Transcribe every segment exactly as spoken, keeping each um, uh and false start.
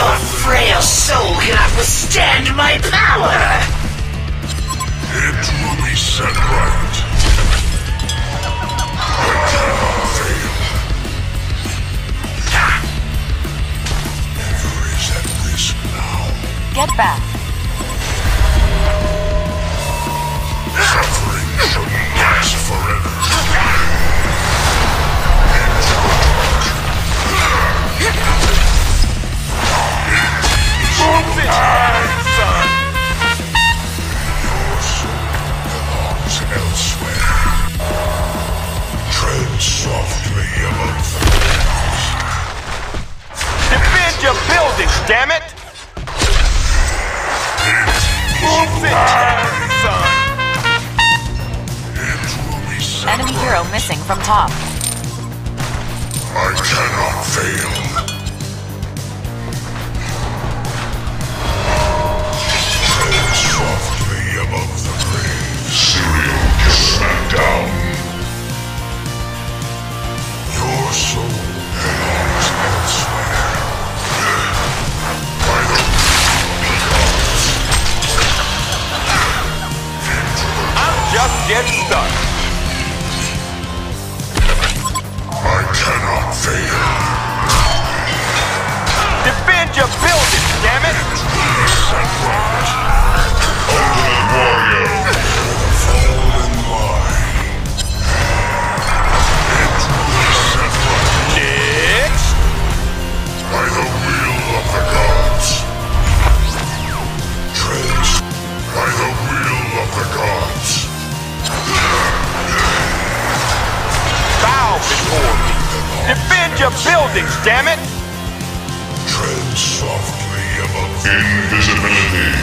Your frail soul cannot withstand my power! It will be set right. I cannot fail. Never is at risk now. Get back. Suffering shouldn't last forever. Move it! Son! Your soul belongs elsewhere. Tread softly among the graves. Defend your buildings, damn it! It is Move it! Son! It will be set Enemy right. hero missing from top. I cannot fail. Tread softly above the grave. Serial killer down. Your soul belongs elsewhere. By the gods. I'm just getting started. I cannot fail. Defend your buildings, damn it! Set right. Ultimate warrior. The fallen lie. It will be set right. Next! By the will of the gods. Tread by the will of the gods. Bow before me! Defend your buildings, damn it! Tread softly above the invisibility.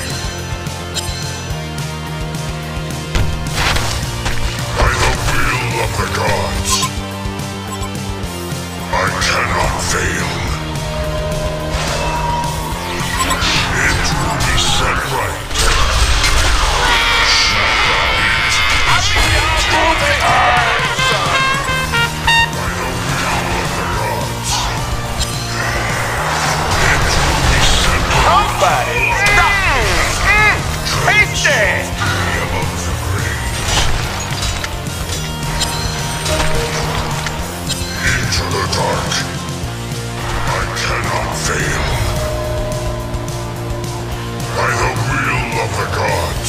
By the will of the gods. I cannot fail. It will be set right. By the will of the gods. It will be set right. Somebody stop! Hasty! Above the graves. Into the dark. I cannot fail. By the will of the gods.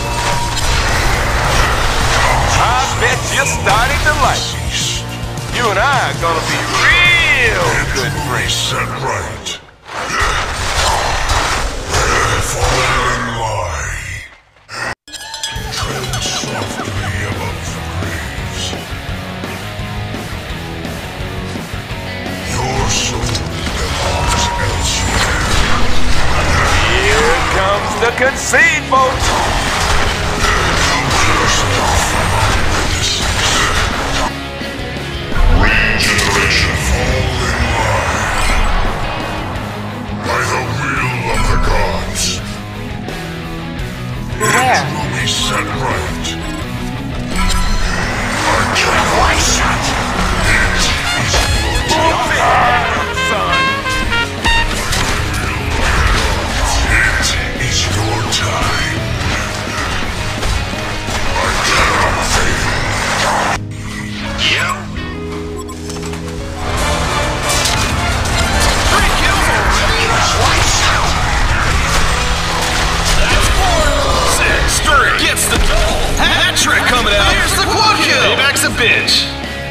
I bet you're starting to like it. Cease. You and I are gonna be real good It will be friends. set right. Where the fallen lie. Tread softly above the graves. Your soul belongs elsewhere. Here comes the concede, folks! Regeneration fallen lie. By the will of the gods. Beware. It will be set right. I cannot one shot. It is your Move it, son! It is your time. I cannot fail. You? Three kills already? One shot! That's four. Six, three, gets the double. Hat trick coming out. Here's the quad kill. Payback's a bitch.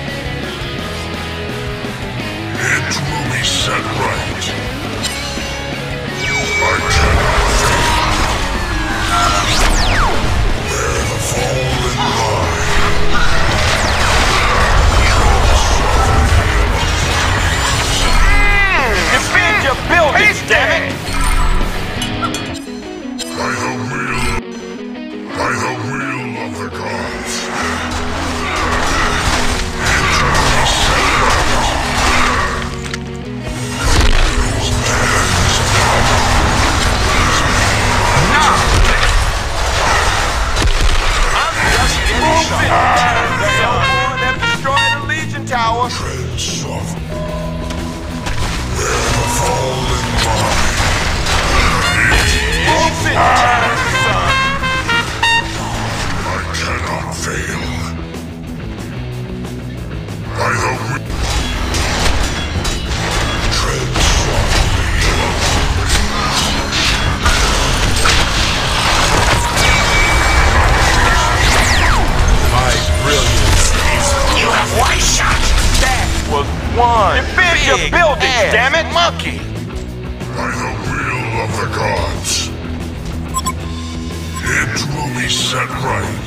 It will be set right. I cannot fail. Where the fallen lie. Defend your buildings, damn it! By the will, by the will of the gods. It will be set right. Defend your buildings, damn it! Monkey! By the will of the gods, it will be set right.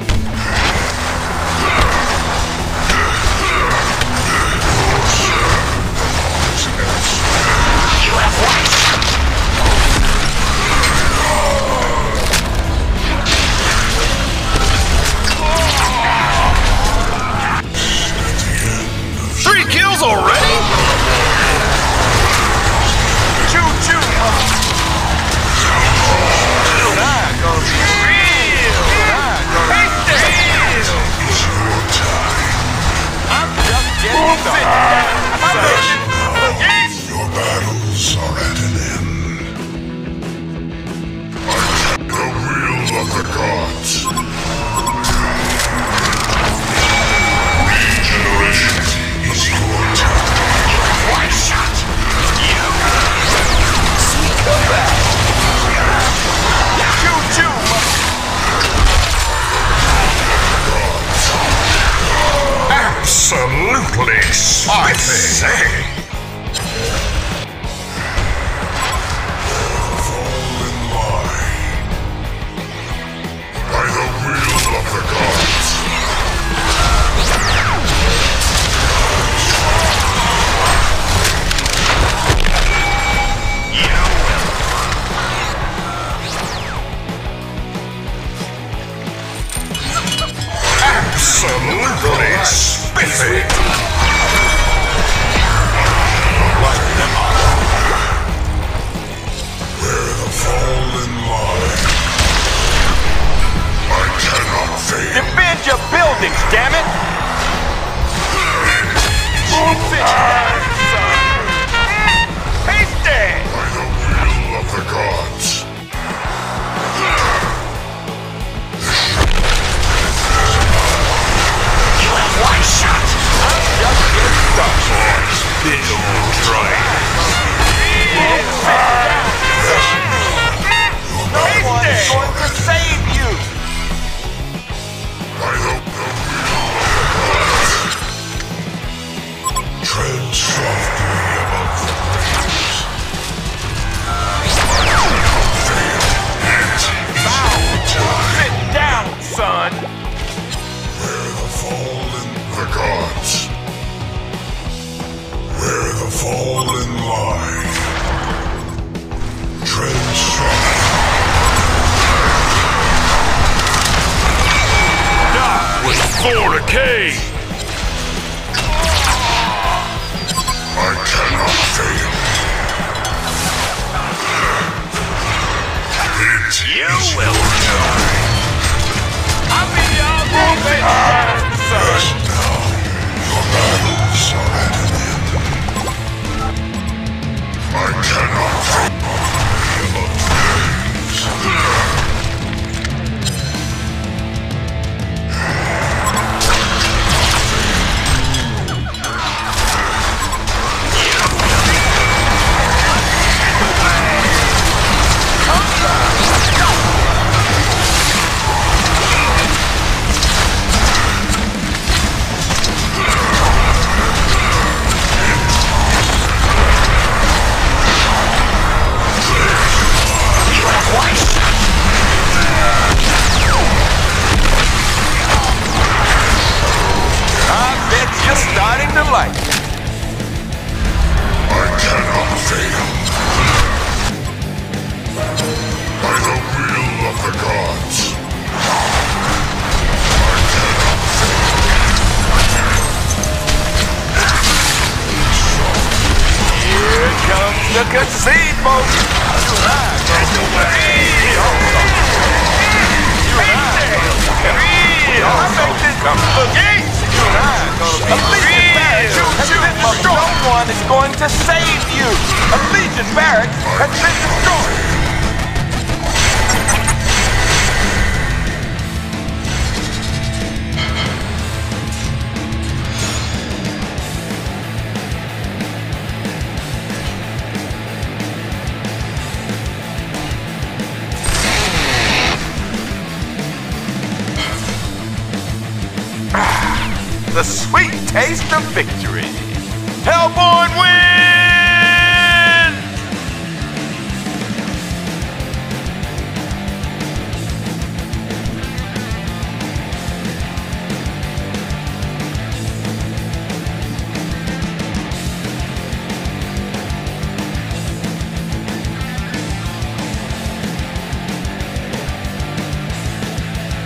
You have won. Three kills already? Choo-choo! You're not gonna be real! You're not gonna be real! I'm just getting started. I'm making Your battles are at an end. I the will of the gods. Regeneration is your time. One shot. choo-choo! Absolutely spicy. Fall in line. By the will of the gods. Absolutely spiffy. Where the fallen lie, I cannot fail. Defend your buildings, damn it! Sit down, son. Hasty! By the will of the gods. You have one shot. I'm just getting started. Still trying. No one is going to save you! By the will of the gods. Tread softly above the waves. I cannot fail. It is your time. Sit down, son! Where the fallen the gods. Where the fallen lie. Tread softly. Not with fornicate! I cannot fail. It You is will. your time. I mean, y'all won't sit down, son! And now, your battles are at an end. I cannot fail. I bet you're starting to like it. I cannot fail. By the will of the gods. I cannot fail. Here comes the concede, folks. You're not going to real. You're not going to real. I make this look easy. You're not going to be real. No one is going to save you. A Legion barracks has been destroyed. The sweet taste of victory. Hellborn wins!